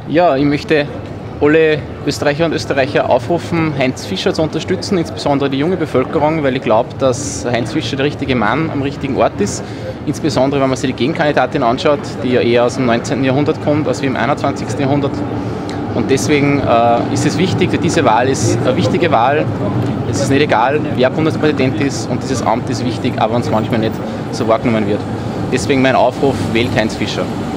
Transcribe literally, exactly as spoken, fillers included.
Ja, ich möchte alle Österreicher und Österreicher aufrufen, Heinz Fischer zu unterstützen, insbesondere die junge Bevölkerung, weil ich glaube, dass Heinz Fischer der richtige Mann am richtigen Ort ist. Insbesondere, wenn man sich die Gegenkandidatin anschaut, die ja eher aus dem neunzehnten Jahrhundert kommt, als wie im einundzwanzigsten Jahrhundert. Und deswegen äh, ist es wichtig, diese Wahl ist eine wichtige Wahl. Es ist nicht egal, wer Bundespräsident ist, und dieses Amt ist wichtig, aber wenn es manchmal nicht so wahrgenommen wird. Deswegen mein Aufruf, wählt Heinz Fischer.